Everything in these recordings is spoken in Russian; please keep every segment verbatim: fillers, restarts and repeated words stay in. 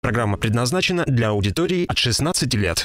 Программа предназначена для аудитории от шестнадцати лет.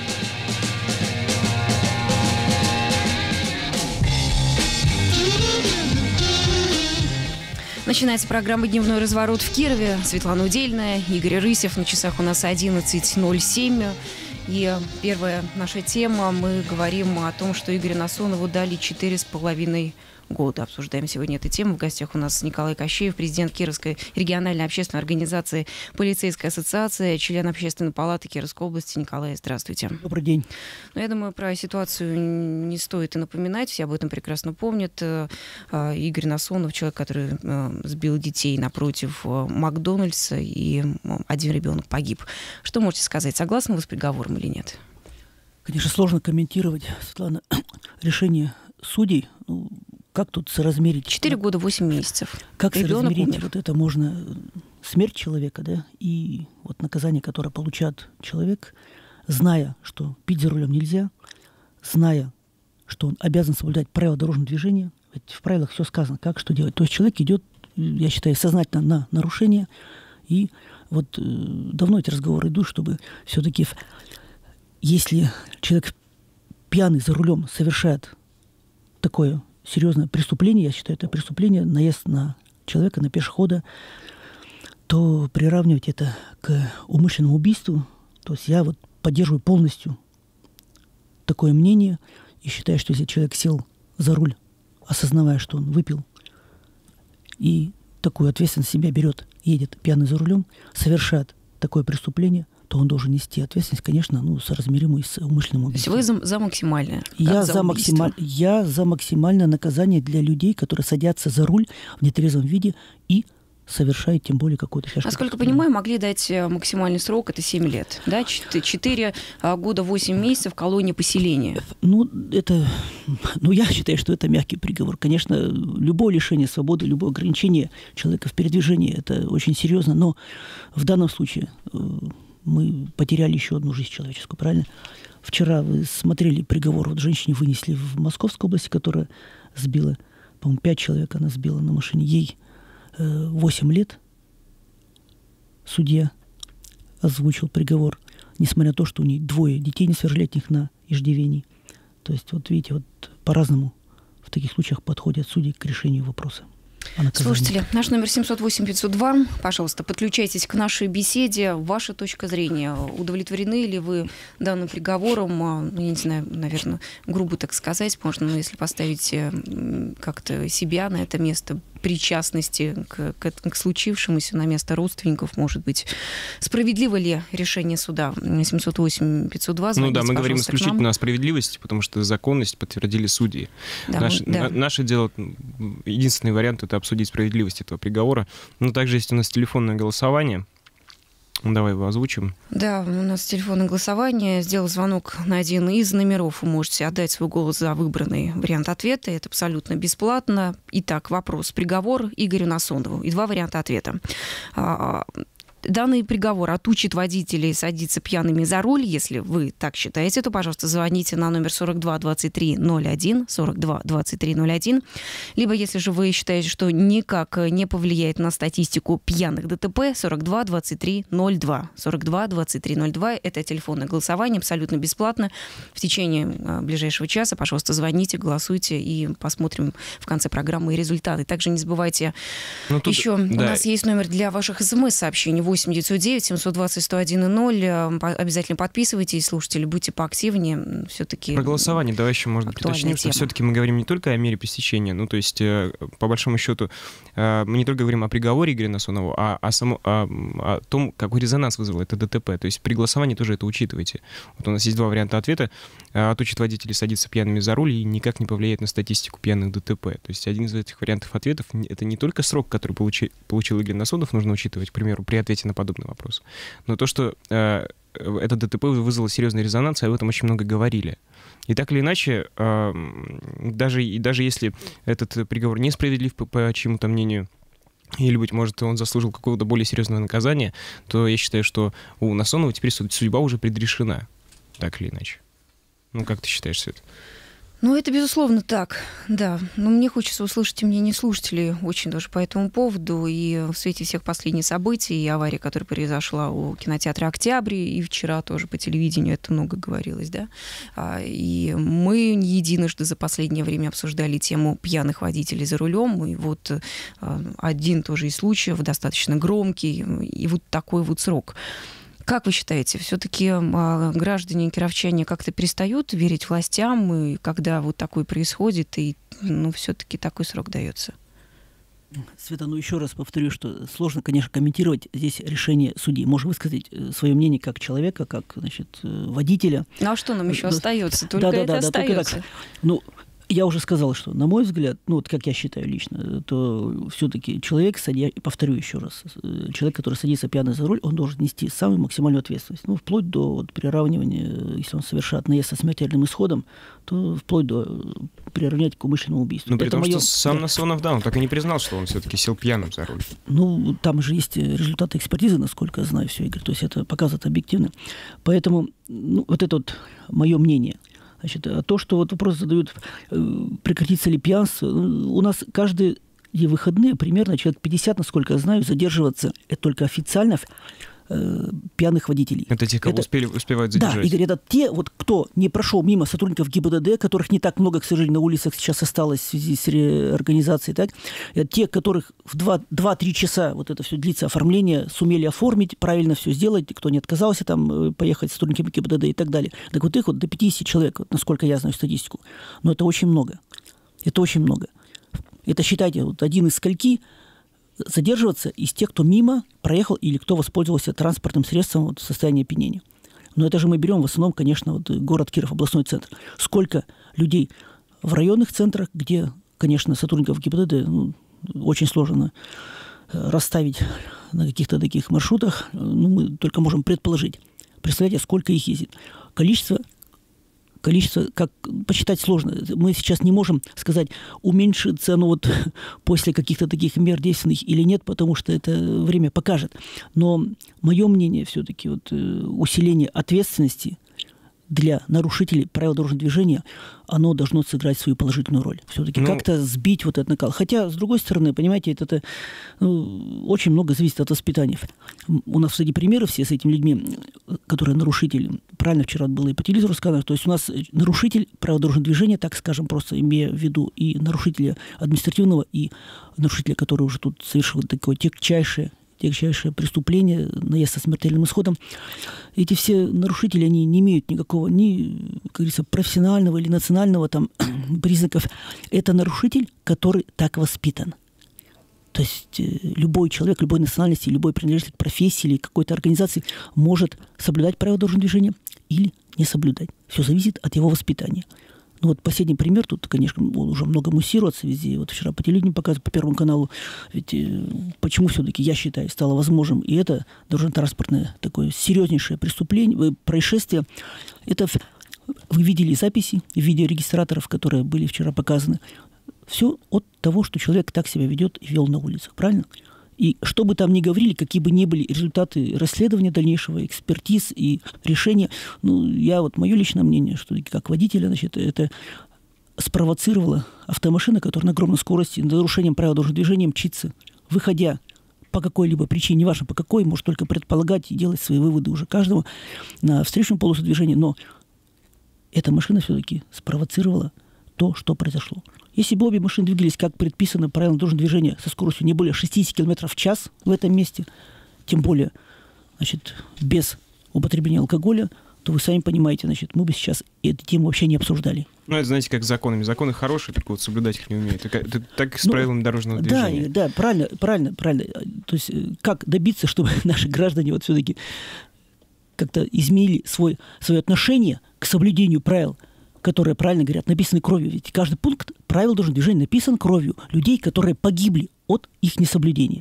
Начинается программа «Дневной разворот» в Кирове. Светлана Удельная, Игорь Рысев. На часах у нас одиннадцать ноль семь. И первая наша тема. Мы говорим о том, что Игорю Насонову дали четыре с половиной года. Обсуждаем сегодня эту тему. В гостях у нас Николай Кощеев, президент Кировской региональной общественной организации «Полицейская ассоциация», член Общественной палаты Кировской области. Николай, здравствуйте. Добрый день. Ну, я думаю, про ситуацию не стоит и напоминать. Все об этом прекрасно помнят. Игорь Насонов, человек, который сбил детей напротив Макдональдса, и один ребенок погиб. Что можете сказать? Согласны вы с приговором или нет? Конечно, сложно комментировать, Светлана, решение судей. Ну, как тут соразмерить? Четыре года, восемь месяцев. Как Ребенок соразмерить умер. вот это можно? Смерть человека, да, и вот наказание, которое получает человек, зная, что пить за рулем нельзя, зная, что он обязан соблюдать правила дорожного движения. Ведь в правилах все сказано, как, что делать. То есть человек идет, я считаю, сознательно на нарушение. И вот э, давно эти разговоры идут, чтобы все-таки, если человек пьяный за рулем совершает такое серьезное преступление, я считаю, это преступление, наезд на человека, на пешехода, то приравнивать это к умышленному убийству. То есть я вот поддерживаю полностью такое мнение и считаю, что если человек сел за руль, осознавая, что он выпил, и такую ответственность на себя берет, едет пьяный за рулем, совершает такое преступление, то он должен нести ответственность, конечно, ну, соразмеримую с умышленным убийством. То есть вы за, за максимальное? Я за, за, максималь... я за максимальное наказание для людей, которые садятся за руль в нетрезвом виде и совершают тем более какое-то тяжкое Насколько преступление. понимаю, могли дать максимальный срок, это семь лет, да? четыре года, восемь месяцев в колонии поселения. Ну, это... Ну, я считаю, что это мягкий приговор. Конечно, любое лишение свободы, любое ограничение человека в передвижении, это очень серьезно, но в данном случае мы потеряли еще одну жизнь человеческую, правильно? Вчера вы смотрели приговор, вот женщине вынесли в Московской области, которая сбила, по-моему, пять человек она сбила на машине. Ей э, восемь лет. Судья озвучил приговор, несмотря на то, что у нее двое детей несовершеннолетних на иждивении. То есть, вот видите, вот по-разному в таких случаях подходят судьи к решению вопроса. Слушатели, наш номер семь ноль восемь пять ноль два, пожалуйста, подключайтесь к нашей беседе. Ваша точка зрения, удовлетворены ли вы данным приговором? Я не знаю, наверное, грубо так сказать можно, но если поставить как-то себя на это место причастности к, к, к случившемуся, на место родственников, может быть, справедливо ли решение суда? семь ноль восемь пять ноль два, ну да, мы говорим исключительно о справедливости, потому что законность подтвердили судьи. Да, наше, мы, да. на, наше дело, единственный вариант — это обсудить справедливость этого приговора. Но также есть у нас телефонное голосование. Давай его озвучим. Да, у нас телефонное голосование. Сделал звонок на один из номеров. Вы можете отдать свой голос за выбранный вариант ответа. Это абсолютно бесплатно. Итак, вопрос. Приговор Игорю Насонову. И два варианта ответа. Данный приговор отучит водителей садиться пьяными за руль. Если вы так считаете, то, пожалуйста, звоните на номер сорок два двадцать три ноль один, сорок два двадцать три ноль один. Либо, если же вы считаете, что никак не повлияет на статистику пьяных ДТП, сорок два двадцать три ноль два. сорок два двадцать три ноль два. Это телефонное голосование, абсолютно бесплатно. В течение ближайшего часа, пожалуйста, звоните, голосуйте, и посмотрим в конце программы и результаты. Также не забывайте, ну, тут, еще да. у нас есть номер для ваших смс-сообщений восемь девятьсот девять семьсот двадцать сто один ноль. Обязательно подписывайтесь, слушатели, будьте поактивнее. Все-таки про голосование давай еще, может быть, уточним, что все-таки мы говорим не только о мере пресечения. Ну, то есть, по большому счету, мы не только говорим о приговоре Игоря Насонова, а о, само, о, о том, какой резонанс вызвало это ДТП. То есть при голосовании тоже это учитывайте. Вот у нас есть два варианта ответа. Отучит водителей садиться пьяными за руль и никак не повлияет на статистику пьяных ДТП. То есть один из этих вариантов ответов — это не только срок, который получи, получил Игорь Насонов, нужно учитывать, к примеру, при ответе на подобный вопрос. Но то, что э, это ДТП вызвало серьезный резонанс, и об этом очень много говорили. И так или иначе, э, даже, и даже если этот приговор несправедлив по, по чьему-то мнению, или, быть может, он заслужил какого-то более серьезного наказания, то я считаю, что у Насонова теперь судьба уже предрешена, так или иначе. Ну, как ты считаешь, Свет? Ну, это, безусловно, так, да. Но мне хочется услышать мнение слушателей очень даже по этому поводу. И в свете всех последних событий, и аварии, которая произошла у кинотеатра «Октябрь», и вчера тоже по телевидению это много говорилось, да. И мы не единожды за последнее время обсуждали тему пьяных водителей за рулем. И вот один тоже из случаев, достаточно громкий, и вот такой вот срок. Как вы считаете, все-таки э, граждане, кировчане как-то перестают верить властям, и когда вот такое происходит, и ну, все-таки такой срок дается? Света, ну еще раз повторю, что сложно, конечно, комментировать здесь решение судьи. Можешь высказать свое мнение как человека, как, значит, водителя. Ну а что нам еще да, остается? Только да, это да, да, остается. Только ну, я уже сказал, что, на мой взгляд, ну вот как я считаю лично, то все-таки человек, садя, повторю еще раз, человек, который садится пьяный за руль, он должен нести самую максимальную ответственность. Ну, вплоть до вот, приравнивания, если он совершает наезд со смертельным исходом, то вплоть до приравнять к умышленному убийству. Ну, при Это том, моё... что сам да. Насонов, да, он так и не признал, что он все-таки сел пьяным за руль. Ну, там же есть результаты экспертизы, насколько я знаю, все, Игорь. То есть это показывает объективно. Поэтому ну, вот это вот мое мнение. Значит, а то, что вот вопрос задают, э, прекратится ли пьянство, у нас каждые выходные примерно человек пятьдесят, насколько я знаю, задерживаться, это только официально, э, пьяных водителей. Это те, кого это, успели, успевают задержать? Да, Игорь, это те, вот, кто не прошел мимо сотрудников ГИБДД, которых не так много, к сожалению, на улицах сейчас осталось в связи с реорганизацией, так? Это те, которых в два-три часа вот это все длится оформление, сумели оформить, правильно все сделать, кто не отказался там поехать с сотрудниками ГИБДД и так далее. Так вот их вот до пятидесяти человек, вот, насколько я знаю статистику. Но это очень много. Это очень много. Это, считайте, вот один из скольки задерживаться из тех, кто мимо проехал или кто воспользовался транспортным средством вот, в состоянии опьянения. Но это же мы берем в основном, конечно, вот, город Киров, областной центр. Сколько людей в районных центрах, где, конечно, сотрудников ГИБДД ну, очень сложно расставить на каких-то таких маршрутах, ну, мы только можем предположить. Представляете, сколько их ездит. Количество Количество, как посчитать сложно. Мы сейчас не можем сказать, уменьшится оно вот после каких-то таких мер действенных или нет, потому что это время покажет. Но мое мнение все-таки вот, усиление ответственности для нарушителей правил дорожного движения, оно должно сыграть свою положительную роль. Все-таки ну, как-то сбить вот этот накал. Хотя, с другой стороны, понимаете, это, это ну, очень много зависит от воспитания. У нас, кстати, примеры все с этими людьми, которые нарушители. Правильно вчера было и по телевизору сказано. То есть у нас нарушитель правил дорожного движения, так скажем, просто имея в виду и нарушителя административного, и нарушителя, который уже тут совершил такое тягчайшее тягчайшее преступление, наезд со смертельным исходом. Эти все нарушители, они не имеют никакого, ни, как говорится, профессионального или национального там признаков. Это нарушитель, который так воспитан. То есть э, любой человек, любой национальности, любой принадлежащий к профессии или какой-то организации может соблюдать правила дорожного движения или не соблюдать. Все зависит от его воспитания. Ну вот последний пример, тут, конечно, уже много муссируется везде. Вот вчера по телевидению показывают, по Первому каналу. Ведь э, почему все-таки, я считаю, стало возможным и это дорожно-транспортное такое серьезнейшее преступление, происшествие. Это вы видели записи видеорегистраторов, которые были вчера показаны. Все от того, что человек так себя ведет и вел на улицах, правильно? И что бы там ни говорили, какие бы ни были результаты расследования дальнейшего, экспертиз и решения, ну, я вот, мое личное мнение, что как водителя, значит, это спровоцировала автомашина, которая на огромной скорости, нарушением правил дорожного движения мчится, выходя по какой-либо причине, неважно по какой, может только предполагать и делать свои выводы уже каждому на встречную полосу движения, но эта машина все-таки спровоцировала то, что произошло. Если бы обе машины двигались, как предписано правилам дорожного движения, со скоростью не более шестьдесят километров в час в этом месте, тем более, значит, без употребления алкоголя, то вы сами понимаете, значит, мы бы сейчас эту тему вообще не обсуждали. Ну, это, знаете, как с законами. Законы хорошие, только вот соблюдать их не умеют. Это, это так и с ну, правилами дорожного движения. Да, да, правильно, правильно, правильно. То есть как добиться, чтобы наши граждане вот все-таки как-то изменили свой, свое отношение к соблюдению правил, которые, правильно говорят, написаны кровью. Ведь каждый пункт правил дорожного движения написан кровью людей, которые погибли от их несоблюдения.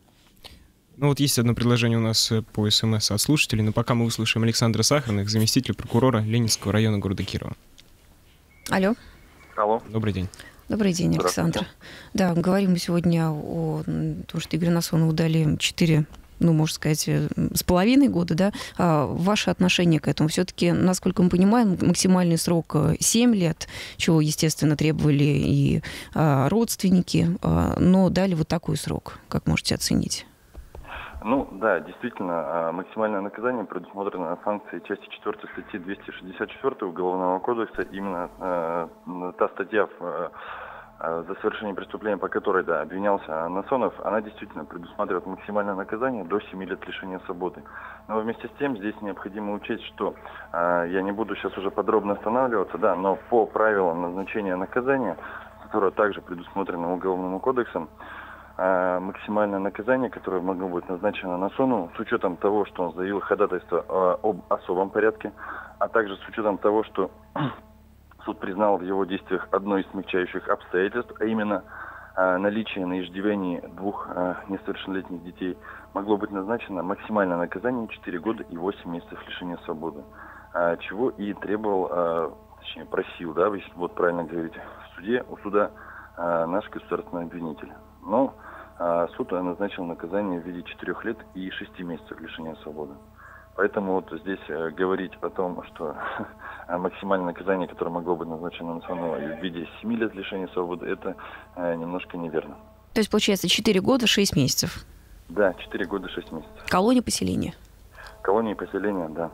Ну вот есть одно предложение у нас по СМС от слушателей, но пока мы услышим Александра Сахарных, заместителя прокурора Ленинского района города Кирова. Алло. Алло. Добрый день. Добрый день, Александр. Да, говорим мы сегодня о том, что Игорю Насонову дали четыре ну, можно сказать, с половиной года, да, а ваше отношение к этому? Все-таки, насколько мы понимаем, максимальный срок семь лет, чего, естественно, требовали и а, родственники, а, но дали вот такой срок. Как можете оценить? Ну, да, действительно, максимальное наказание предусмотрено санкцией части четвёртой статьи двести шестьдесят четыре Уголовного кодекса. Именно э, та статья, в, э, за совершение преступления, по которой, да, обвинялся Насонов, она действительно предусматривает максимальное наказание до семи лет лишения свободы. Но вместе с тем здесь необходимо учесть, что, э, я не буду сейчас уже подробно останавливаться, да, но по правилам назначения наказания, которое также предусмотрено Уголовным кодексом, максимальное наказание, которое могло быть назначено Насонову, с учетом того, что он заявил ходатайство об особом порядке, а также с учетом того, что суд признал в его действиях одно из смягчающих обстоятельств, а именно наличие на иждивении двух несовершеннолетних детей, могло быть назначено максимальное наказание четыре года и восемь месяцев лишения свободы, чего и требовал, точнее просил, да, если вот правильно говорить, в суде, у суда наш государственный обвинитель. Но а, суд назначил наказание в виде четырех лет и шести месяцев лишения свободы. Поэтому вот здесь а, говорить о том, что максимальное наказание, которое могло быть назначено Насонову в виде семи лет лишения свободы, это а, немножко неверно. То есть, получается, четыре года, шесть месяцев? Да, четыре года, шесть месяцев. Колония поселения? Колония поселения, да.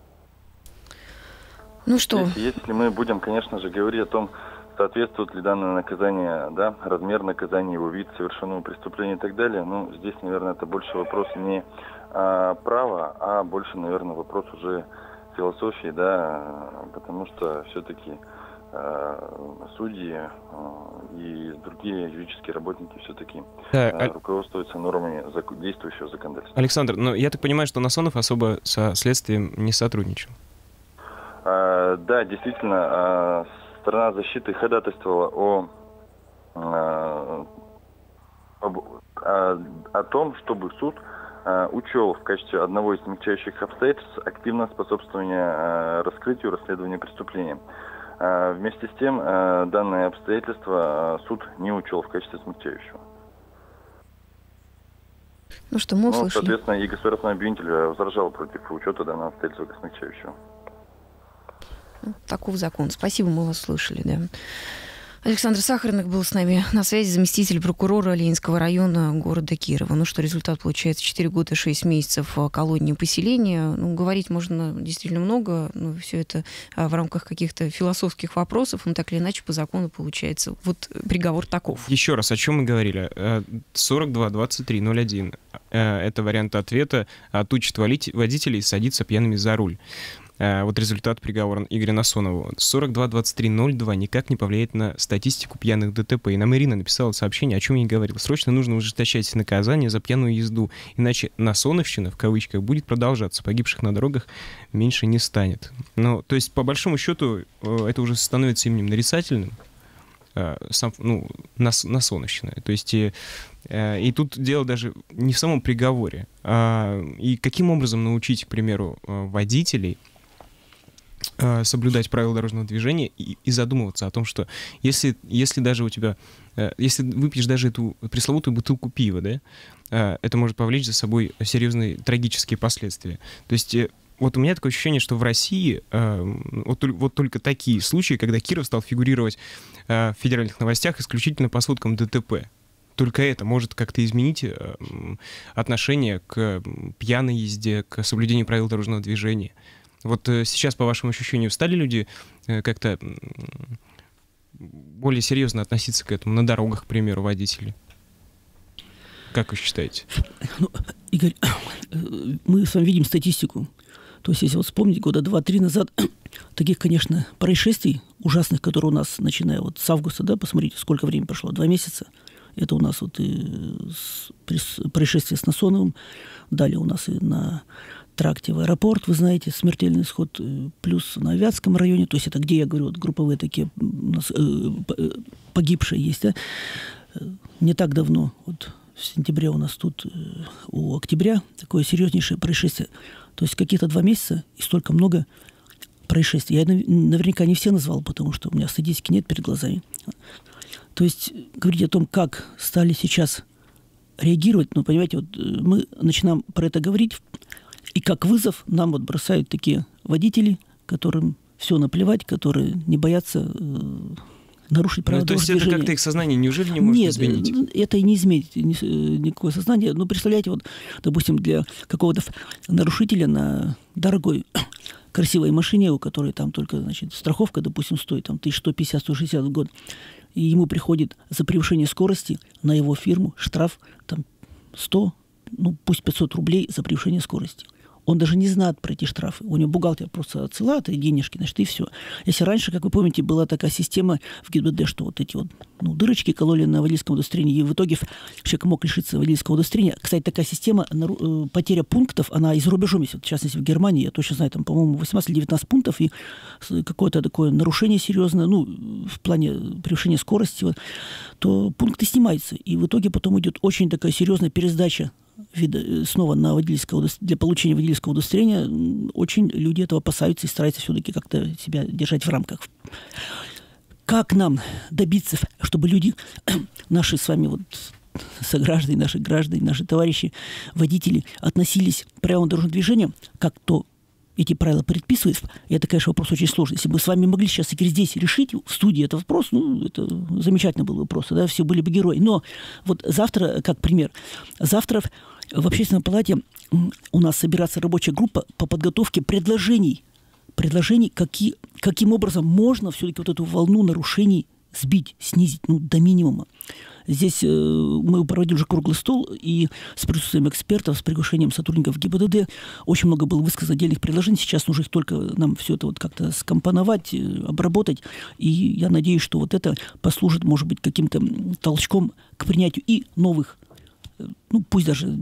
Ну что? Здесь, если мы будем, конечно же, говорить о том, соответствует ли данное наказание, да, размер наказания, его вид, совершенному преступлению и так далее. Ну, здесь, наверное, это больше вопрос не а, права, а больше, наверное, вопрос уже философии, да, потому что все-таки а, судьи а, и другие юридические работники все-таки да, а, руководствуются нормами зак- действующего законодательства. Александр, ну, я так понимаю, что Насонов особо со следствием не сотрудничал? А, да, действительно, а, сторона защиты ходатайствовала о, о, о, о том, чтобы суд а, учел в качестве одного из смягчающих обстоятельств активное способствование а, раскрытию, расследованию преступления. А, вместе с тем, а, данное обстоятельство а, суд не учел в качестве смягчающего. Ну что, мы услышали. Ну, соответственно, и государственный обвинитель возражал против учета данного обстоятельства как смягчающего. Таков закон. Спасибо, мы вас слышали, да. Александр Сахарных был с нами на связи, заместитель прокурора Ленинского района города Кирова. Ну что, результат получается четыре года шесть месяцев колонии поселения. Ну, говорить можно действительно много, но все это в рамках каких-то философских вопросов, но так или иначе по закону получается. Вот приговор таков. Еще раз, о чем мы говорили? сорок два двадцать три ноль один. Это вариант ответа. Отучат водителей садиться пьяными за руль. Вот результат приговора Игоря Насонову. сорок два двадцать три ноль два никак не повлияет на статистику пьяных ДТП. И нам Ирина написала сообщение, о чем я и говорил. Срочно нужно ужесточать наказание за пьяную езду, иначе насоновщина, в кавычках, будет продолжаться. Погибших на дорогах меньше не станет. Ну, то есть, по большому счету, это уже становится именем нарицательным. Сам, ну, нас, насоновщина. То есть, и, и тут дело даже не в самом приговоре, а и каким образом научить, к примеру, водителей соблюдать правила дорожного движения и, и задумываться о том, что если, если даже у тебя, если выпьешь даже эту пресловутую бутылку пива, да, это может повлечь за собой серьезные трагические последствия. То есть вот у меня такое ощущение, что в России вот, вот только такие случаи, когда Киров стал фигурировать в федеральных новостях исключительно по сводкам ДТП. Только это может как-то изменить отношение к пьяной езде, к соблюдению правил дорожного движения. Вот сейчас, по вашему ощущению, стали люди как-то более серьезно относиться к этому на дорогах, к примеру, водители? Как вы считаете? Ну, Игорь, мы с вами видим статистику. То есть, если вот вспомнить, года два-три назад, таких, конечно, происшествий ужасных, которые у нас, начиная вот с августа, да, посмотрите, сколько времени прошло, два месяца. Это у нас вот и происшествие с Насоновым, далее у нас и на тракте в аэропорт, вы знаете, смертельный исход, плюс на Вятском районе, то есть это где, я говорю, вот групповые такие у нас, э, погибшие есть, да? Не так давно, вот в сентябре у нас тут, э, у октября, такое серьезнейшее происшествие. То есть какие-то два месяца и столько много происшествий. Я наверняка не все назвал, потому что у меня статистики нет перед глазами. То есть говорить о том, как стали сейчас реагировать. Но, понимаете, вот мы начинаем про это говорить, и как вызов нам вот бросают такие водители, которым все наплевать, которые не боятся э, нарушить правила дорожного движения. Ну, то есть это как-то их сознание неужели не может Нет, изменить? Нет, это и не изменит ни, никакое сознание. Ну, представляете, вот, допустим, для какого-то нарушителя на дорогой красивой машине, у которой там только, значит, страховка, допустим, стоит там тысяча сто пятьдесят - сто шестьдесят в год, и ему приходит за превышение скорости на его фирму штраф там сто, ну, пусть пятьсот рублей за превышение скорости. Он даже не знает про эти штрафы. У него бухгалтер просто отсылает и денежки, значит, и все. Если раньше, как вы помните, была такая система в ГИБДД, что вот эти вот, ну, дырочки кололи на водительском удостоверении, и в итоге человек мог лишиться водительского удостоверения. Кстати, такая система, потеря пунктов, она и за рубежом есть. Вот, в частности, в Германии, я точно знаю, там, по-моему, восемнадцать или девятнадцать пунктов, и какое-то такое нарушение серьезное, ну, в плане превышения скорости, вот, то пункты снимаются. И в итоге потом идет очень такая серьезная пересдача вида, снова на водительское, для получения водительского удостоверения. Очень люди этого опасаются и стараются все-таки как-то себя держать в рамках. Как нам добиться, чтобы люди, наши с вами вот сограждане, наши граждане, наши товарищи, водители, относились к правилам дорожного движения, как то эти правила предписывают, это, конечно, вопрос очень сложный. Если бы с вами могли сейчас здесь решить в студии этот вопрос, ну, это замечательный был вопрос, да, все были бы герои. Но вот завтра, как пример, завтра в Общественной палате у нас собирается рабочая группа по подготовке предложений, предложений, какие, каким образом можно все-таки вот эту волну нарушений сбить, снизить, ну, до минимума. Здесь э, мы проводили уже круглый стол, и с присутствием экспертов, с приглашением сотрудников ГИБДД очень много было высказано отдельных предложений. Сейчас нужно их только нам все это вот как-то скомпоновать, обработать. И я надеюсь, что вот это послужит, может быть, каким-то толчком к принятию и новых, ну, пусть даже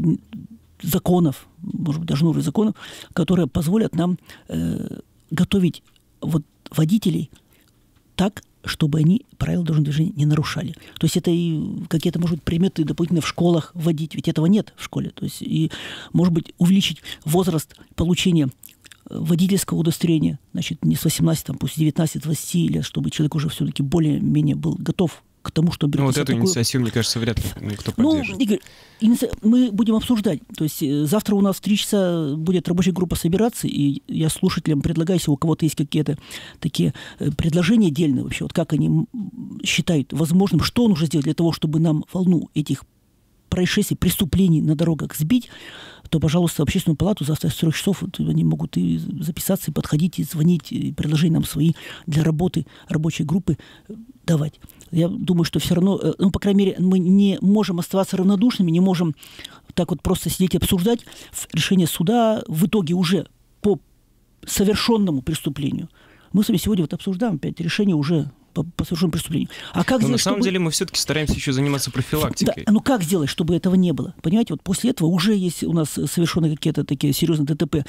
законов, может быть, даже новых законов, которые позволят нам э, готовить вот водителей так, чтобы они правила дорожного движения не нарушали. То есть это и какие-то, может быть, предметы дополнительно в школах вводить, ведь этого нет в школе. То есть и, может быть, увеличить возраст получения водительского удостоверения, значит, не с восемнадцати, там, пусть девятнадцати-двадцати лет, чтобы человек уже все-таки более-менее был готов к тому, что... Ну, вот эту такую... инициативу, мне кажется, вряд ли кто поддержит. Ну, Игорь, иници... мы будем обсуждать. То есть завтра у нас в три часа будет рабочая группа собираться, и я слушателям предлагаю, если у кого-то есть какие-то такие предложения дельные вообще, вот как они считают возможным, что нужно сделать для того, чтобы нам волну этих происшествий, преступлений на дорогах сбить, то, пожалуйста, в Общественную палату завтра с трех часов вот, они могут и записаться, и подходить, и звонить, и предложения нам свои для работы рабочей группы давать. Я думаю, что все равно, ну, по крайней мере, мы не можем оставаться равнодушными, не можем так вот просто сидеть и обсуждать решение суда в итоге уже по совершенному преступлению. Мы с вами сегодня вот обсуждаем опять решение уже по, по совершенному преступлению. А как Но сделать, на самом чтобы... деле мы все-таки стараемся еще заниматься профилактикой. Да, ну как сделать, чтобы этого не было? Понимаете, вот после этого уже есть у нас совершенно какие-то такие серьезные ДТП.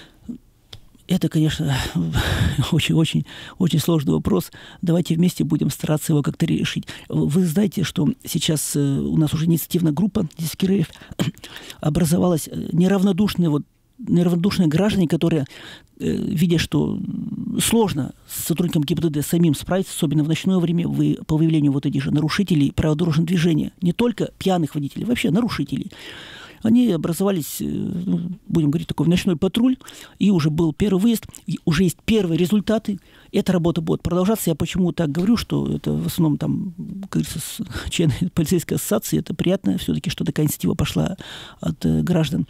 Это, конечно, очень-очень очень сложный вопрос. Давайте вместе будем стараться его как-то решить. Вы знаете, что сейчас у нас уже инициативная группа здесь в Кирове образовалась, неравнодушные, вот, неравнодушные граждане, которые, видя, что сложно с сотрудником ГИБДД самим справиться, особенно в ночное время, вы, по выявлению вот этих же нарушителей правил дорожного движения, не только пьяных водителей, вообще нарушителей, они образовались, ну, будем говорить, такой ночной патруль, и уже был первый выезд, и уже есть первые результаты. Эта работа будет продолжаться. Я почему так говорю, что это в основном там, как говорится, члены полицейской ассоциации, это приятно все-таки, что такая инициатива пошла от э, граждан.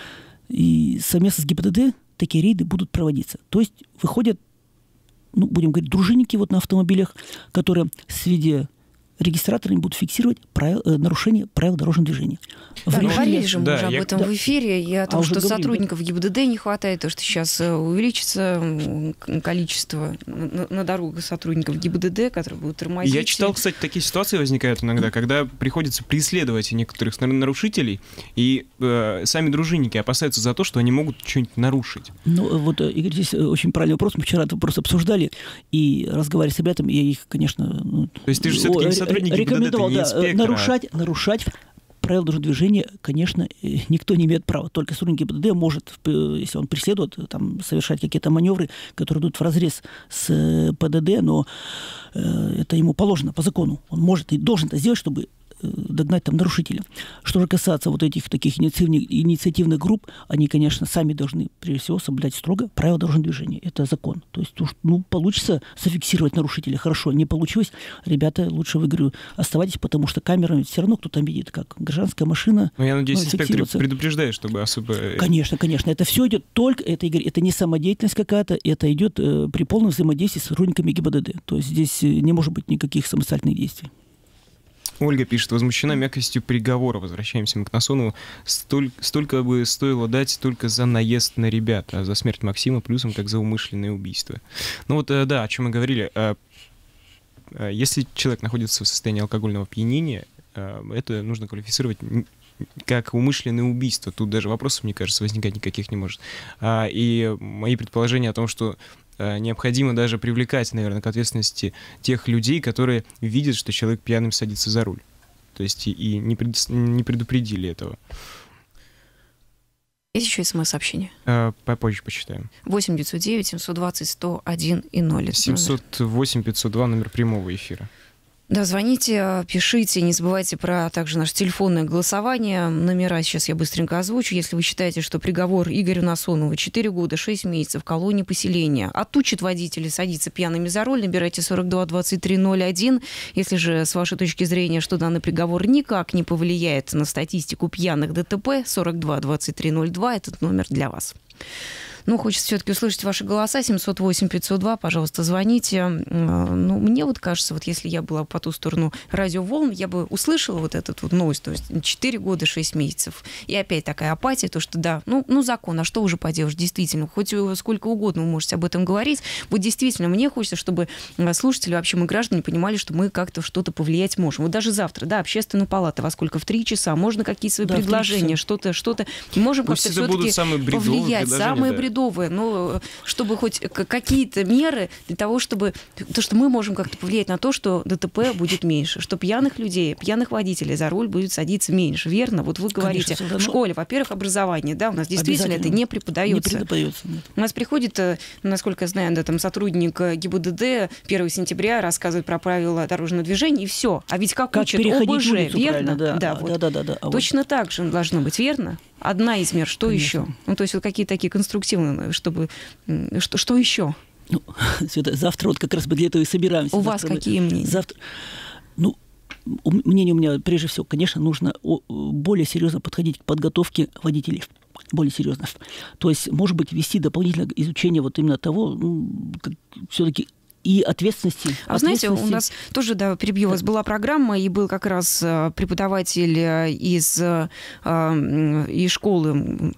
И совместно с ГИБДД такие рейды будут проводиться. То есть выходят, ну, будем говорить, дружинники вот на автомобилях, которые в виде регистраторами будут фиксировать правил, э, нарушение правил дорожного движения. Да, говорили же мы да, уже об я... этом да. в эфире, и о том, а что говорили, сотрудников да? ГИБДД не хватает, то, что сейчас увеличится количество на, на дорогах сотрудников ГИБДД, которые будут тормозить. Я читал, кстати, такие ситуации возникают иногда, когда приходится преследовать некоторых нарушителей, и э, сами дружинники опасаются за то, что они могут что-нибудь нарушить. Ну, вот, Игорь, здесь очень правильный вопрос. Мы вчера этот вопрос обсуждали и разговаривали с ребятами, я их, конечно... Ну, то есть ты же все-таки не сотрудник ГИБДД, ты не инспектор. Нарушать, нарушать правила дорожного движения, конечно, никто не имеет права. Только сотрудник ГИБДД может, если он преследует, там, совершать какие-то маневры, которые идут вразрез с ПДД, но э, это ему положено по закону. Он может и должен это сделать, чтобы догнать там нарушителя. Что же касается вот этих таких инициативных, инициативных групп, они, конечно, сами должны, прежде всего, соблюдать строго правила дорожного движения. Это закон. То есть, ну, получится зафиксировать нарушителя, хорошо. Не получилось, ребята, лучше, вы, говорю, оставайтесь, потому что камерами все равно кто там видит, как гражданская машина. Но я надеюсь, инспектор предупреждает, чтобы особо... Конечно, конечно. Это все идет только, это, Игорь, это не самодеятельность какая-то, это идет э, при полном взаимодействии с сотрудниками ГИБДД. То есть здесь не может быть никаких самостоятельных действий. Ольга пишет, возмущена мягкостью приговора. Возвращаемся мы к Насонову. Столь, столько бы стоило дать только за наезд на ребят, а за смерть Максима плюсом, как за умышленное убийство. Ну вот, да, о чем мы говорили. Если человек находится в состоянии алкогольного опьянения, это нужно квалифицировать как умышленное убийство. Тут даже вопросов, мне кажется, возникать никаких не может. И мои предположения о том, что необходимо даже привлекать, наверное, к ответственности тех людей, которые видят, что человек пьяным садится за руль. То есть и, и не, пред, не предупредили этого. Есть еще смс-сообщение? А, попозже почитаем. восемь девятьсот девять семьсот двадцать сто один и ноль. семьсот восемь пятьсот два, номер прямого эфира. Да, звоните, пишите, не забывайте про также наше телефонное голосование. Номера сейчас я быстренько озвучу. Если вы считаете, что приговор Игорю Насонову четыре года шесть месяцев в колонии поселения отучит водителей садиться пьяными за руль, набирайте сорок два двадцать три ноль один. Если же, с вашей точки зрения, что данный приговор никак не повлияет на статистику пьяных ДТП, сорок два двадцать три ноль два, этот номер для вас. Ну, хочется все-таки услышать ваши голоса. семьсот восемь пятьсот два, пожалуйста, звоните. Ну, мне вот кажется, вот если я была по ту сторону радиоволн, я бы услышала вот эту вот новость, то есть четыре года шесть месяцев. И опять такая апатия, то, что да, ну, ну закон, а что уже поделаешь, действительно. Хоть сколько угодно вы можете об этом говорить. Вот действительно, мне хочется, чтобы слушатели, вообще мы, граждане, понимали, что мы как-то что-то повлиять можем. Вот даже завтра, да, общественная палата, во сколько? В три часа. Можно какие-то свои да, предложения, что-то, что-то. Можем как-то все-таки повлиять. Самые бредовые. Ну, чтобы хоть какие-то меры для того, чтобы... То, что мы можем как-то повлиять на то, что ДТП будет меньше, что пьяных людей, пьяных водителей за руль будет садиться меньше, верно? Вот вы говорите, конечно, в школе, во-первых, образование, да, у нас действительно это не преподается. Не преподается, нет. У нас приходит, насколько я знаю, да, там сотрудник ГИБДД первого сентября рассказывает про правила дорожного движения, и все. А ведь как, как учат ОБЖ, верно? Да, да, да, вот. да, да, да. А точно вот... так же должно быть, верно? Одна из мер, что Конечно. Еще? Ну, то есть вот какие-то такие конструктивные, чтобы... Что, что еще? Ну, Света, завтра вот как раз мы для этого и собираемся. У завтра вас какие мы... мнения? Завтра... Ну, мнение у меня, прежде всего, конечно, нужно более серьезно подходить к подготовке водителей. Более серьезно. То есть, может быть, вести дополнительное изучение вот именно того, ну, все-таки и ответственности. А знаете, у нас тоже, да, перебью вас, была программа, и был как раз преподаватель из, из школы,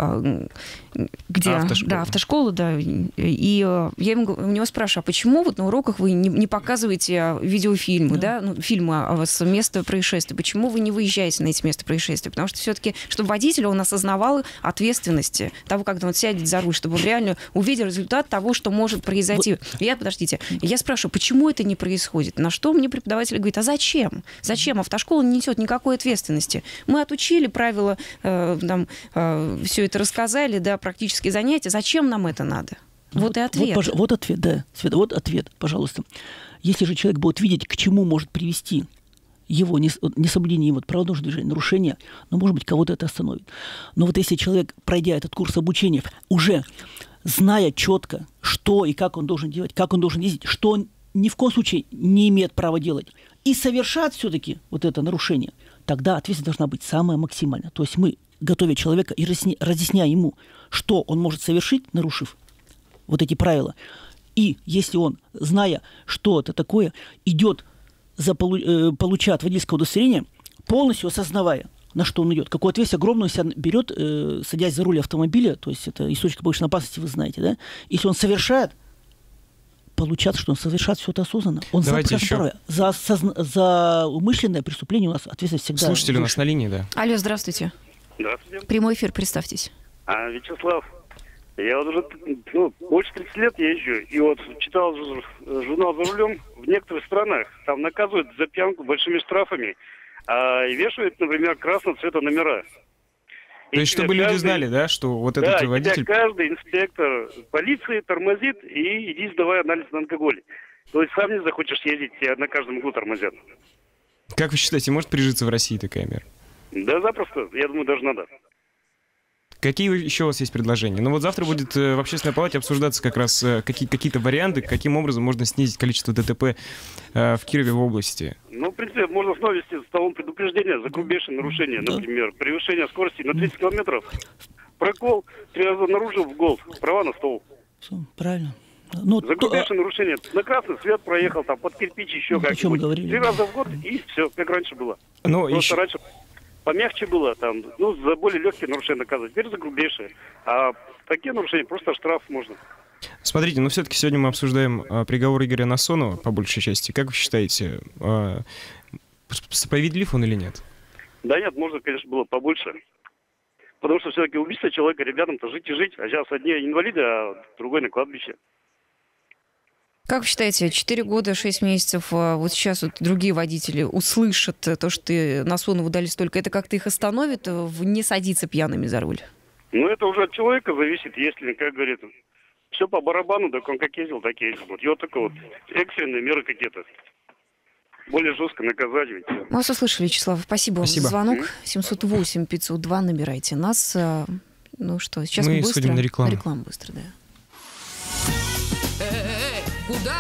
где... Автошкола. Да, автошкола, да. И я ему, у него спрашиваю, а почему вот на уроках вы не, не показываете видеофильмы, да, да ну, фильмы о вас места происшествия? Почему вы не выезжаете на эти места происшествия? Потому что все-таки, чтобы водитель, он осознавал ответственности того, когда он сядет за руль, чтобы он реально увидел результат того, что может произойти. Вот. Я, подождите, я спрашиваю, почему это не происходит? На что мне преподаватель говорит, а зачем? Зачем? Автошкола не несет никакой ответственности. Мы отучили правила, э, там, э, все это рассказали, да, практические занятия. Зачем нам это надо? Вот, вот и ответ. Вот, вот ответ, да. Света, вот ответ, пожалуйста. Если же человек будет видеть, к чему может привести его несоблюдение его правил дорожного движения, нарушение, ну, может быть, кого-то это остановит. Но вот если человек, пройдя этот курс обучения, уже зная четко, что и как он должен делать, как он должен ездить, что он ни в коем случае не имеет права делать, и совершает все-таки вот это нарушение, тогда ответственность должна быть самая максимальная. То есть мы, готовя человека и разъясняя ему, что он может совершить, нарушив вот эти правила, и если он, зная, что это такое, идет, за, получает водительское удостоверение, полностью осознавая, на что он идет, какую ответственность огромную себя берет, э, садясь за руль автомобиля, то есть это источник повышенной опасности, вы знаете, да? Если он совершает, получается, что он совершает все это осознанно. Он Давайте еще... за, созна... за умышленное преступление у нас ответственность всегда... Слушатели у нас на линии, да. Алло, здравствуйте. Здравствуйте. Прямой эфир, представьтесь. А, Вячеслав, я вот уже ну, больше тридцати лет езжу, и вот читал журнал «За рулем». В некоторых странах там наказывают за пьянку большими штрафами, а и вешают, например, красного цвета номера. То есть, чтобы каждый... люди знали, да, что вот этот да, водитель... Да, каждый инспектор полиции тормозит и иди сдавай анализ на алкоголь. То есть сам не захочешь ездить, тебя на каждом углу тормозят. Как вы считаете, может прижиться в России такая мера? Да, запросто. Я думаю, даже надо. Какие еще у вас есть предложения? Ну вот завтра будет в Общественной палате обсуждаться как раз какие- какие-то варианты, каким образом можно снизить количество ДТП в Кирове, в области. Ну, в принципе, можно снова ввести столом предупреждения за грубейшее нарушение. Например, превышение скорости на тридцать километров. Прокол, три раза наружу в гол, права на стол. Все, правильно. Ну, за грубейшее то... нарушение. На красный свет проехал, там под кирпич еще ну, как-нибудь. Три раза в год и все, как раньше было. Ну, Просто еще... раньше помягче было, там, ну, за более легкие нарушения наказывать. Теперь за грубейшие. А такие нарушения просто штраф можно. Смотрите, ну все-таки сегодня мы обсуждаем а, приговор Игоря Насонова, по большей части. Как вы считаете, а, справедлив он или нет? Да нет, можно, конечно, было побольше. Потому что все-таки убийство человека, ребятам-то жить и жить. А сейчас одни инвалиды, а другой на кладбище. Как вы считаете, четыре года, шесть месяцев, вот сейчас вот другие водители услышат то, что Насонову дали столько, это как-то их остановит в не садиться пьяными за руль? Ну, это уже от человека зависит, если, как говорит, все по барабану, так он как ездил, так и ездил. Вот его только вот экстренные меры какие-то. Более жестко наказать ведь. Мы вас услышали, Вячеслав. Спасибо, Спасибо. вам за звонок. семьсот восемь пятьсот два набирайте нас. Ну что, сейчас мы, мы быстро... сходим на рекламу. На рекламу быстро, да. Куда?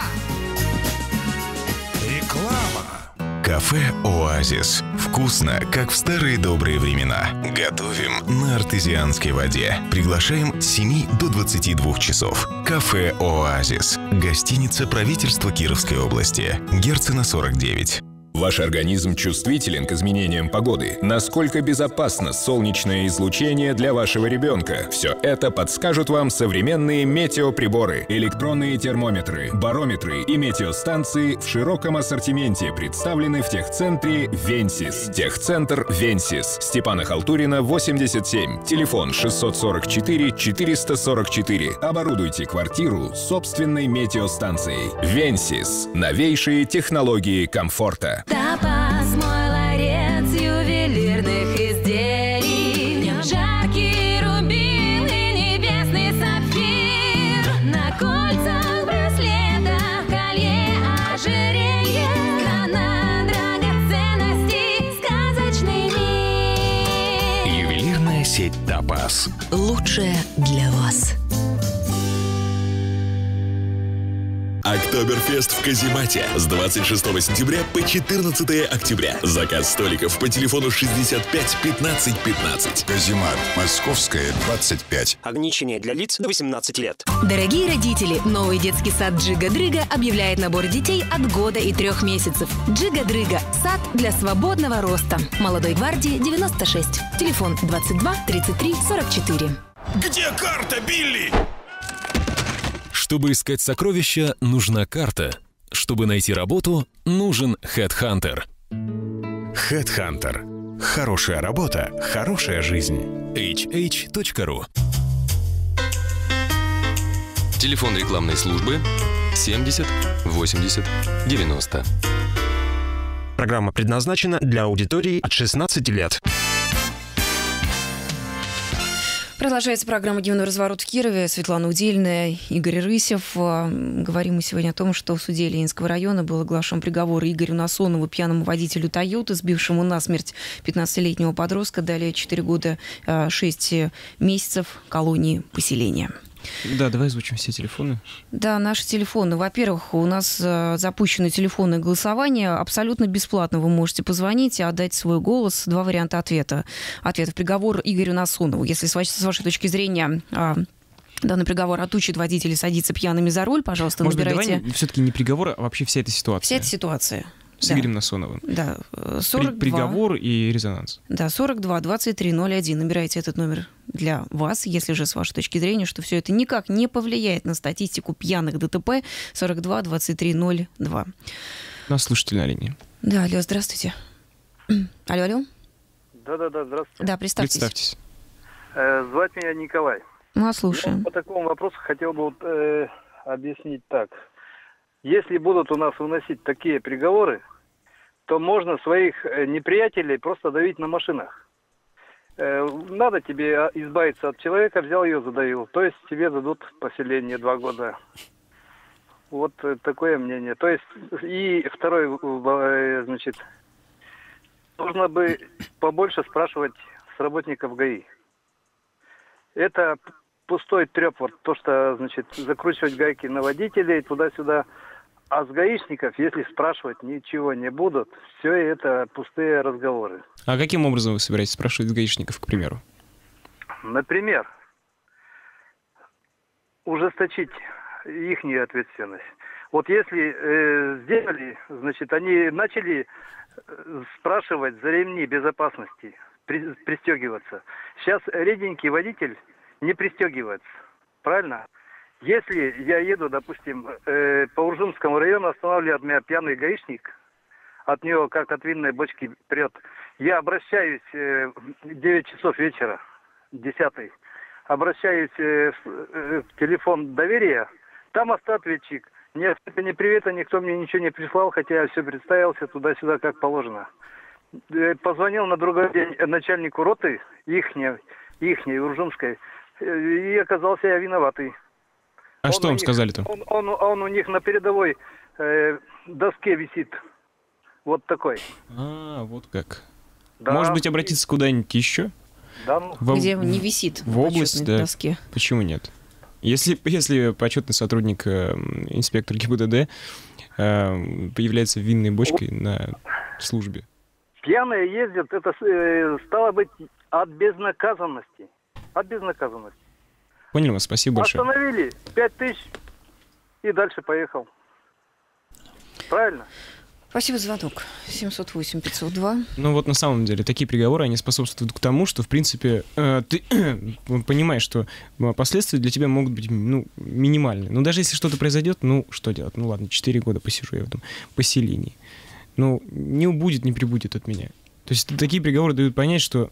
Реклама. Кафе «Оазис». Вкусно, как в старые добрые времена. Готовим на артезианской воде. Приглашаем с семи до двадцати двух часов. Кафе «Оазис». Гостиница правительства Кировской области. Герцена сорок девять. Ваш организм чувствителен к изменениям погоды. Насколько безопасно солнечное излучение для вашего ребенка? Все это подскажут вам современные метеоприборы, электронные термометры, барометры и метеостанции в широком ассортименте представлены в техцентре «Венсис». Техцентр «Венсис». Степана Халтурина, восемьдесят семь. Телефон шестьсот сорок четыре четыреста сорок четыре. Оборудуйте квартиру собственной метеостанцией. «Венсис». Новейшие технологии комфорта. Топаз, мой ларец ювелирных изделий. Жаркий рубин и небесный сапфир. На кольцах, браслетах, колье, ожерелье. Страна драгоценностей, сказочный мир. Ювелирная сеть «Топаз». Лучшее для вас. Октоберфест в Каземате с двадцать шестого сентября по четырнадцатого октября. Заказ столиков по телефону шестьдесят пять пятнадцать пятнадцать. Каземат. Московская, двадцать пять. Ограничение для лиц до восемнадцати лет. Дорогие родители, новый детский сад «Джига-дрыга» объявляет набор детей от года и трех месяцев. «Джига-дрыга» – сад для свободного роста. Молодой гвардии девяносто шесть. Телефон двадцать два тридцать три сорок четыре. Где карта, Билли? Чтобы искать сокровища, нужна карта. Чтобы найти работу, нужен HeadHunter. HeadHunter. Хорошая работа, хорошая жизнь. эйч эйч точка ру. Телефон рекламной службы семьдесят восемьдесят девяносто. Программа предназначена для аудитории от шестнадцати лет. Продолжается программа «Дневной разворот» в Кирове. Светлана Удельная, Игорь Рысев. Говорим мы сегодня о том, что в суде Ленинского района был оглашен приговор Игорю Насонову, пьяному водителю «Тойоты», сбившему насмерть пятнадцатилетнего подростка. Далее четыре года шесть месяцев колонии поселения. Да, давай озвучим все телефоны. Да, наши телефоны. Во-первых, у нас запущено телефонное голосование. Абсолютно бесплатно вы можете позвонить и отдать свой голос. Два варианта ответа. Ответ: приговор Игорю Насонову. Если с вашей, с вашей точки зрения данный приговор отучит водителей садиться пьяными за руль, пожалуйста, Может набирайте. Быть, давай все-таки не приговор, а вообще вся эта ситуация. Вся эта ситуация. С да. Игорем Насоновым. Да. сорок два. Приговор и резонанс. Да, сорок два двадцать три ноль один. Набирайте этот номер для вас, если же с вашей точки зрения, что все это никак не повлияет на статистику пьяных ДТП. сорок два двадцать три ноль два. У нас слушатель на линии. Да, алло, здравствуйте. Алло, алло. Да-да-да, здравствуйте. Да, представьтесь. Представьтесь. Э, звать меня Николай. Мы вас слушаем. Я по такому вопросу хотел бы вот, э, объяснить так. Если будут у нас выносить такие приговоры, то можно своих неприятелей просто давить на машинах. Э, надо тебе избавиться от человека, взял ее, задавил. То есть тебе дадут поселение два года. Вот такое мнение. То есть и второй, значит, нужно бы побольше спрашивать с работников ГАИ. Это пустой треп, вот то, что, значит, закручивать гайки на водителей туда-сюда. А с гаишников, если спрашивать, ничего не будут. Все это пустые разговоры. А каким образом вы собираетесь спрашивать с гаишников, к примеру? Например, ужесточить ихнюю ответственность. Вот если э, сделали, значит, они начали спрашивать за ремни безопасности, при, пристегиваться. Сейчас реденький водитель не пристегивается. Правильно? Если я еду, допустим, э, по Уржумскому району, останавливает меня пьяный гаишник, от него как от винной бочки прет, я обращаюсь э, в девять часов вечера, десятый, обращаюсь э, в, э, в телефон доверия, там автоответчик. Нет, не привета, никто мне ничего не прислал, хотя я все представился туда-сюда как положено. Э, позвонил на другой день начальнику роты, ихней, ихней, Уржумской, э, и оказался я виноватый. А он что вам сказали-то? Он, он, он у них на передовой э, доске висит. Вот такой. А, вот как. Да. Может быть, обратиться куда-нибудь еще? Да, ну. В, Где он не висит в область, да. доске. Почему нет? Если, если почетный сотрудник, э, инспектор ГИБДД, э, появляется винной бочкой на службе. Пьяные ездят, это э, стало быть от безнаказанности. От безнаказанности. Понял вас, спасибо большое. Остановили, пять тысяч, и дальше поехал. Правильно? Спасибо за звонок. семьсот восемь пятьсот два. Ну вот на самом деле такие приговоры, они способствуют к тому, что, в принципе, э, ты понимаешь, что последствия для тебя могут быть, ну, минимальные. Но даже если что-то произойдет, ну, что делать? Ну ладно, четыре года посижу я в этом поселении. Ну, не убудет, не прибудет от меня. То есть такие приговоры дают понять, что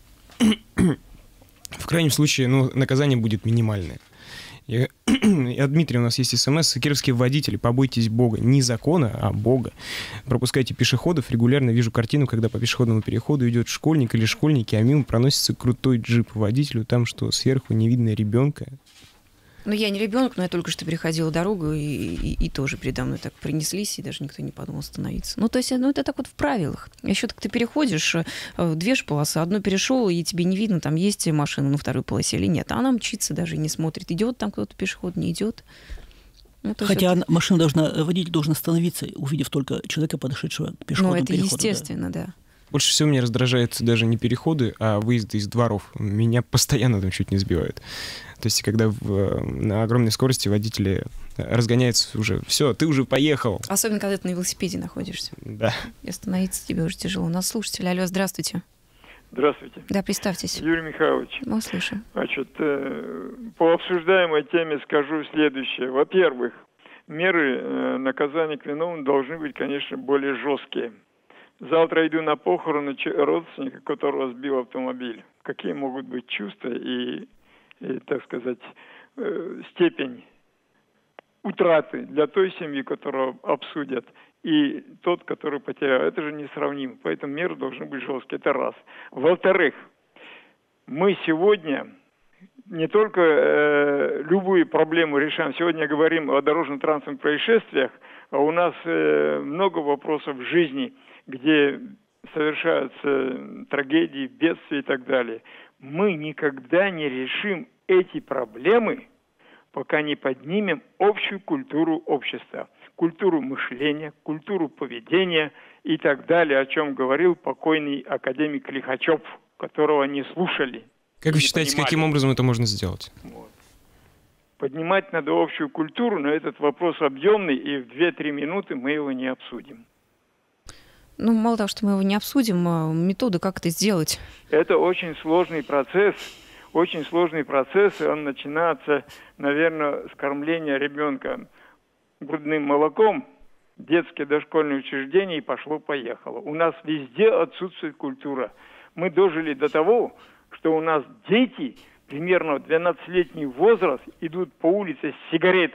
в крайнем случае, ну, наказание будет минимальное. И, и от Дмитрия у нас есть смс. Кировские водители, побойтесь Бога. Не закона, а Бога. Пропускайте пешеходов. Регулярно вижу картину, когда по пешеходному переходу идет школьник или школьники, а мимо проносится крутой джип. Водителю там, что сверху не видно ребенка. Ну, я не ребенок, но я только что переходила дорогу, и, и, и тоже передо мной так принеслись, и даже никто не подумал остановиться. Ну, то есть, ну, это так вот в правилах. Еще так ты переходишь, две же полосы, одну перешел, и тебе не видно, там есть машина на второй полосе или нет. А она мчится даже и не смотрит, идет там кто-то пешеход, не идет. Ну, Хотя это... машина должна, водитель должен остановиться, увидев только человека, подошедшего к пешеходному переходу. Ну, это естественно, да. да. Больше всего меня раздражает даже не переходы, а выезды из дворов. Меня постоянно там чуть не сбивают. То есть, когда в, на огромной скорости водители разгоняются уже, все, ты уже поехал. Особенно, когда ты на велосипеде находишься. Да. И остановиться тебе уже тяжело. У нас слушатель. Алло, здравствуйте. Здравствуйте. Да, представьтесь. Юрий Михайлович. Мы слышим. Значит, по обсуждаемой теме скажу следующее. Во-первых, меры наказания к виновным должны быть, конечно, более жесткие. Завтра иду на похороны родственника, которого сбил автомобиль. Какие могут быть чувства и, и так сказать, э, степень утраты для той семьи, которую обсудят, и тот, который потерял. Это же несравнимо. Поэтому меры должны быть жесткие. Это раз. Во-вторых, мы сегодня не только э, любую проблему решаем. Сегодня говорим о дорожно-транспортных происшествиях, а у нас э, много вопросов в жизни, где совершаются трагедии, бедствия и так далее. Мы никогда не решим эти проблемы, пока не поднимем общую культуру общества, культуру мышления, культуру поведения и так далее, о чем говорил покойный академик Лихачев, которого не слушали. Как вы считаете, понимали. Каким образом это можно сделать? Вот. Поднимать надо общую культуру, но этот вопрос объемный, и в две-три минуты мы его не обсудим. Ну, мало того, что мы его не обсудим, методы, как это сделать? Это очень сложный процесс, очень сложный процесс, и он начинается, наверное, с кормления ребенка грудным молоком, детские дошкольные учреждения, и пошло-поехало. У нас везде отсутствует культура. Мы дожили до того, что у нас дети, примерно двенадцатилетний возраст, идут по улице с сигаретой в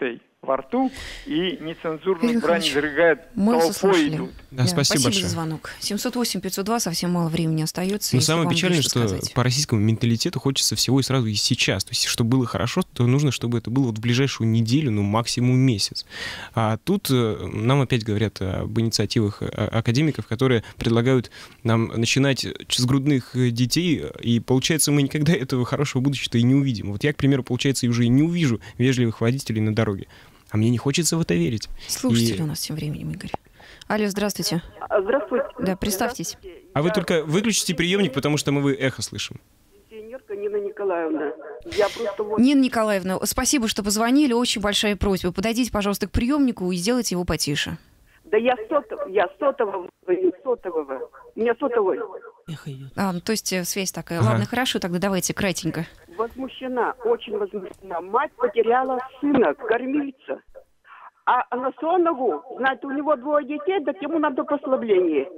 во рту и нецензурную брань изрыгают, толпой идут. Да, да, спасибо, спасибо большое. за звонок. семьсот восемь пятьсот два, совсем мало времени остается. Но самое печальное, что, что по российскому менталитету хочется всего и сразу и сейчас. То есть, чтобы было хорошо, то нужно, чтобы это было вот в ближайшую неделю, ну, максимум месяц. А тут нам опять говорят об инициативах академиков, которые предлагают нам начинать с грудных детей, и получается, мы никогда этого хорошего будущего и не увидим. Вот я, к примеру, получается, и уже и не увижу вежливых водителей на дороге. А мне не хочется в это верить. Слушатели и... у нас тем временем, Игорь. Алло, здравствуйте. Здравствуйте. Да, представьтесь. А вы только выключите приемник, потому что мы вы эхо слышим. Пенсионерка Нина Николаевна. Я просто вот... Нина Николаевна, спасибо, что позвонили. Очень большая просьба. Подойдите, пожалуйста, к приемнику и сделайте его потише. Да я сотового, я сотового, сотового. У меня сотовый. А, ну, то есть связь такая. Ага. Ладно, хорошо, тогда давайте кратенько. Возмущена, очень возмущена. Мать потеряла сына, кормильца. А Анасонову, знаете, у него двое детей, так ему надо послабление.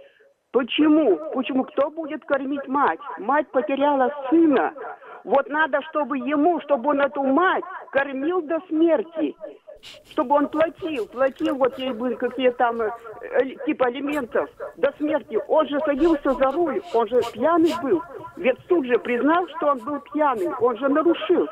Почему? Почему? Кто будет кормить мать? Мать потеряла сына. Вот надо, чтобы ему, чтобы он эту мать кормил до смерти. Чтобы он платил, платил вот ей были какие там э, типа алиментов до смерти. Он же садился за руль, он же пьяный был. Ведь суд же признал, что он был пьяный, он же нарушил.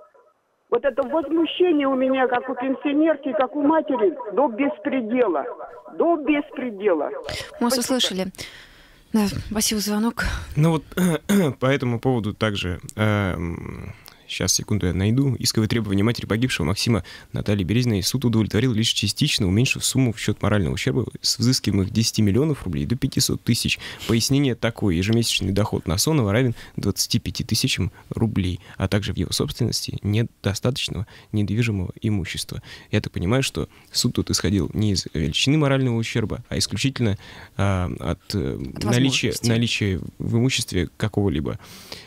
Вот это возмущение у меня, как у пенсионерки, как у матери, до беспредела. До беспредела. Мы вас услышали. Да, спасибо за звонок. Ну вот по этому поводу также... Э, Сейчас, секунду, я найду. Исковые требования матери погибшего Максима Натальи Березиной суд удовлетворил лишь частично, уменьшив сумму в счет морального ущерба с взыскиваемых десяти миллионов рублей до пятисот тысяч. Пояснение такое. Ежемесячный доход Насонова равен двадцати пяти тысячам рублей, а также в его собственности нет достаточного недвижимого имущества. Я так понимаю, что суд тут исходил не из величины морального ущерба, а исключительно а, от, от наличия, наличия в имуществе какого-либо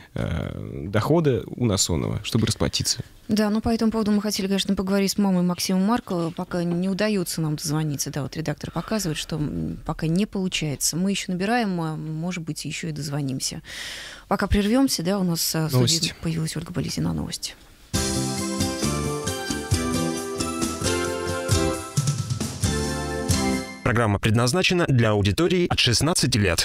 дохода у Насонова, чтобы расплатиться. Да, ну по этому поводу мы хотели, конечно, поговорить с мамой Максима Маркова. Пока не удается нам дозвониться. Да, вот редактор показывает, что пока не получается. Мы еще набираем, а может быть, еще и дозвонимся. Пока прервемся, да, у нас в студии появилась Ольга Болезина. Новости. Программа предназначена для аудитории от шестнадцати лет.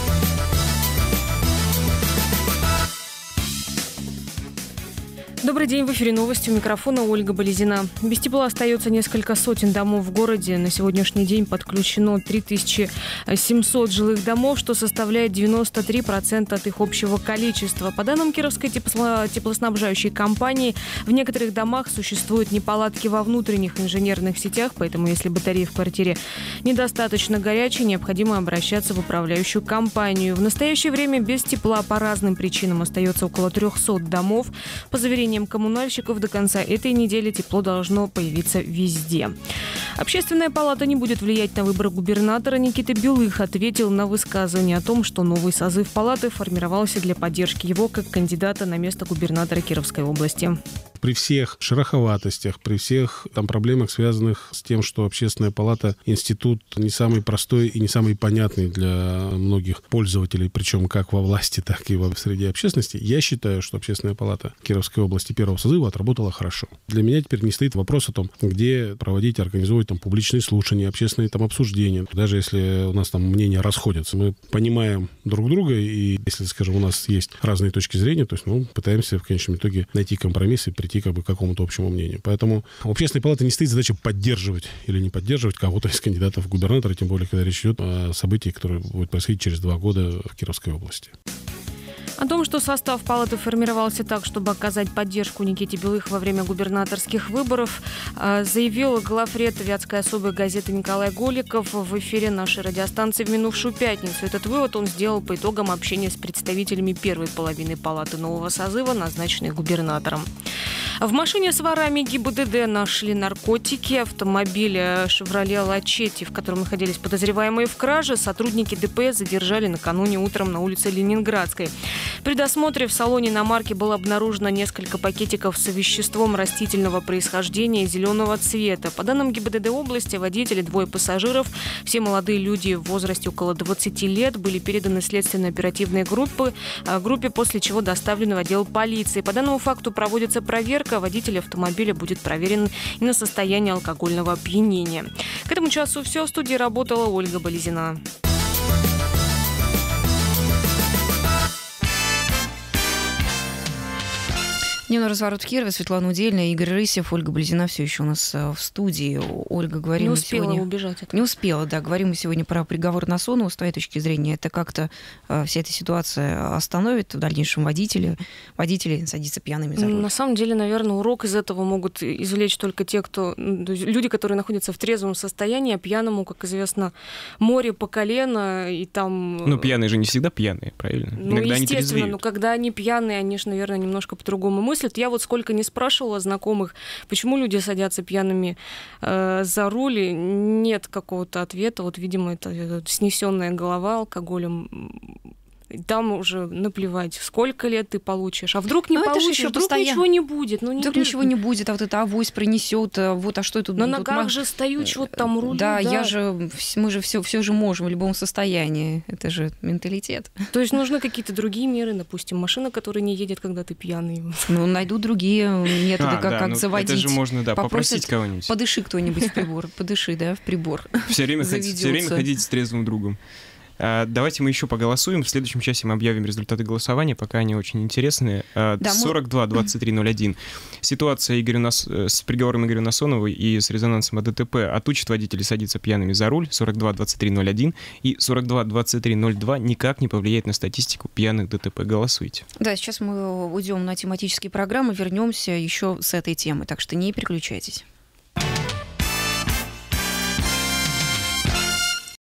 Добрый день, в эфире новости, у микрофона Ольга Болезина. Без тепла остается несколько сотен домов в городе. На сегодняшний день подключено три тысячи семьсот жилых домов, что составляет девяносто три процента от их общего количества. По данным Кировской тепло- теплоснабжающей компании, в некоторых домах существуют неполадки во внутренних инженерных сетях, поэтому если батарея в квартире недостаточно горячей, необходимо обращаться в управляющую компанию. В настоящее время без тепла по разным причинам остается около трехсот домов. По заверениям коммунальщиков, до конца этой недели тепло должно появиться везде. Общественная палата не будет влиять на выбор губернатора. Никита Белых ответил на высказывание о том, что новый созыв палаты формировался для поддержки его как кандидата на место губернатора Кировской области. При всех шероховатостях, при всех там проблемах, связанных с тем, что Общественная палата – институт не самый простой и не самый понятный для многих пользователей, причем как во власти, так и в среде общественности, я считаю, что Общественная палата Кировской области первого созыва отработала хорошо. Для меня теперь не стоит вопрос о том, где проводить, организовывать там публичные слушания, общественные там обсуждения. Даже если у нас там мнения расходятся, мы понимаем друг друга, и если, скажем, у нас есть разные точки зрения, то есть мы пытаемся в конечном итоге найти компромисс и прийти как бы к какому-то общему мнению. Поэтому у Общественной палаты не стоит задача поддерживать или не поддерживать кого-то из кандидатов в губернатора, тем более, когда речь идет о событии, которое будет происходить через два года в Кировской области. О том, что состав палаты формировался так, чтобы оказать поддержку Никите Белых во время губернаторских выборов, заявил главред Вятской особой газеты Николай Голиков в эфире нашей радиостанции в минувшую пятницу. Этот вывод он сделал по итогам общения с представителями первой половины палаты нового созыва, назначенной губернатором. В машине с ворами ГИБДД нашли наркотики. Автомобиль «Шевроле Лачетти», в котором находились подозреваемые в краже, сотрудники ДПС задержали накануне утром на улице Ленинградской. При досмотре в салоне иномарки было обнаружено несколько пакетиков с веществом растительного происхождения зеленого цвета. По данным ГИБДД области, водители, двое пассажиров, все молодые люди в возрасте около двадцати лет, были переданы следственно-оперативной группе, группе, после чего доставлены в отдел полиции. По данному факту проводится проверка. наркотика, водитель автомобиля будет проверен и на состояние алкогольного опьянения. К этому часу все. В студии работала Ольга Болезина. Дневной разворот в Кирове. Светлана Удельная, Игорь Рысев, Ольга Болезина все еще у нас в студии. Ольга, говорим не мы успела сегодня... убежать. От... Не успела, да. Говорим мы сегодня про приговор Насонову. С твоей точки зрения, это как-то э, вся эта ситуация остановит в дальнейшем водителя, водителей садиться пьяными за руль? На самом деле, наверное, урок из этого могут извлечь только те, кто... Люди, которые находятся в трезвом состоянии, а пьяному, как известно, море по колено, и там... Ну, пьяные же не всегда пьяные, правильно? Ну, иногда они естественно, трезвеют. но когда они пьяные, они же, наверное, немножко по-другому мыслят. Я вот сколько не спрашивала знакомых, почему люди садятся пьяными э, за руль, нет какого-то ответа. Вот, видимо, это, это снесенная голова алкоголем. Там уже наплевать, сколько лет ты получишь. А вдруг не но получишь, еще вдруг постоянно... ничего не будет. Ну, не вдруг без... ничего не будет, а вот это авось пронесет, вот, а что это... На тут ногах маг... же стою, чего-то там рулю. Да, да, я же, мы же все, все же можем в любом состоянии. Это же менталитет. То есть нужны какие-то другие меры, допустим, машина, которая не едет, когда ты пьяный. Ну, найдут другие методы, а, как, да, как ну, заводить. Это же можно, да, Попросят, попросить кого-нибудь. Подыши кто-нибудь в прибор, подыши, да, в прибор. Все время, все время ходить с трезвым другом. Давайте мы еще поголосуем. В следующем часе мы объявим результаты голосования, пока они очень интересные. Да, сорок два двадцать три ноль один. Ситуация Игорю Нас... с приговором Игоря Насонова и с резонансом о ДТП. Отучат водителей садиться пьяными за руль. сорок два двадцать три ноль один. И сорок два двадцать три ноль два никак не повлияет на статистику пьяных ДТП. Голосуйте. Да, сейчас мы уйдем на тематические программы, вернемся еще с этой темы. Так что не переключайтесь.